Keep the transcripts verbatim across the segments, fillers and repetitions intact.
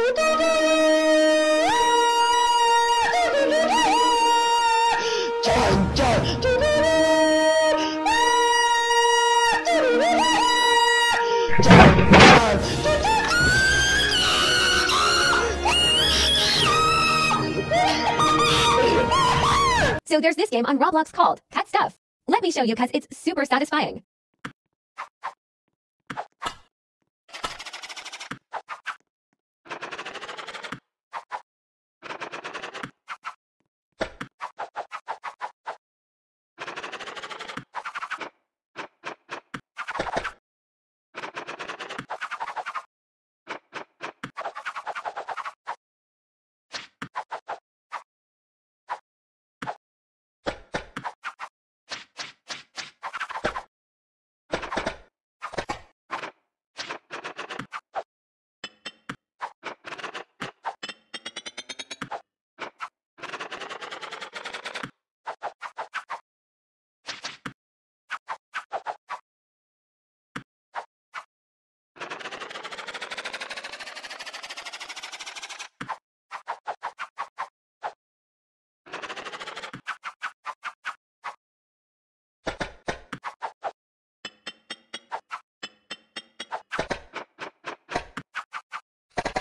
So there's this game on Roblox called Cat Stuff. Let me show you cause it's super satisfying.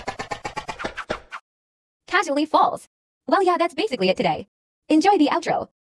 Casually falls. Well, yeah, that's basically it today. Enjoy the outro.